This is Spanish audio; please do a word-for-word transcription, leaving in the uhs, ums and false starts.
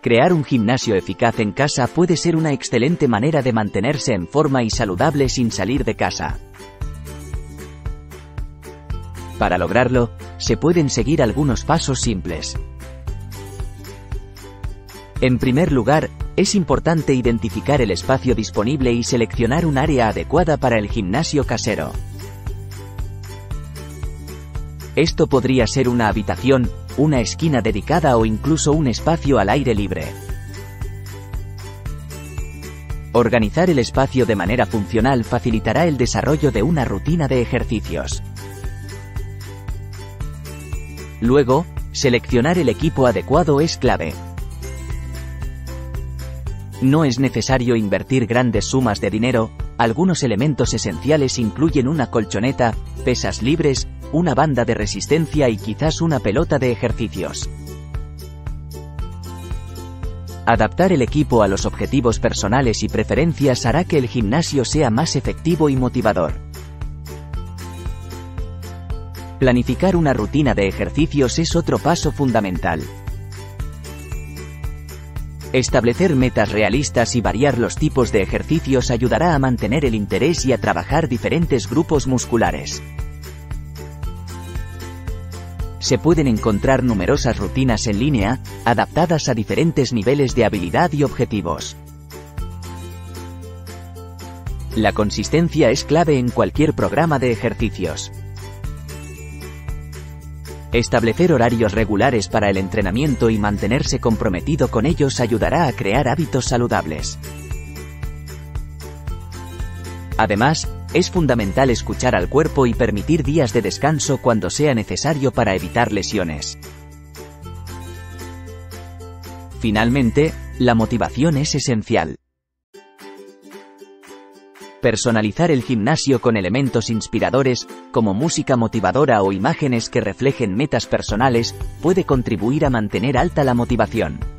Crear un gimnasio eficaz en casa puede ser una excelente manera de mantenerse en forma y saludable sin salir de casa. Para lograrlo, se pueden seguir algunos pasos simples. En primer lugar, es importante identificar el espacio disponible y seleccionar un área adecuada para el gimnasio casero. Esto podría ser una habitación, una esquina dedicada o incluso un espacio al aire libre. Organizar el espacio de manera funcional facilitará el desarrollo de una rutina de ejercicios. Luego, seleccionar el equipo adecuado es clave. No es necesario invertir grandes sumas de dinero, algunos elementos esenciales incluyen una colchoneta, pesas libres, una banda de resistencia y quizás una pelota de ejercicios. Adaptar el equipo a los objetivos personales y preferencias hará que el gimnasio sea más efectivo y motivador. Planificar una rutina de ejercicios es otro paso fundamental. Establecer metas realistas y variar los tipos de ejercicios ayudará a mantener el interés y a trabajar diferentes grupos musculares. Se pueden encontrar numerosas rutinas en línea, adaptadas a diferentes niveles de habilidad y objetivos. La consistencia es clave en cualquier programa de ejercicios. Establecer horarios regulares para el entrenamiento y mantenerse comprometido con ellos ayudará a crear hábitos saludables. Además, es fundamental escuchar al cuerpo y permitir días de descanso cuando sea necesario para evitar lesiones. Finalmente, la motivación es esencial. Personalizar el gimnasio con elementos inspiradores, como música motivadora o imágenes que reflejen metas personales, puede contribuir a mantener alta la motivación.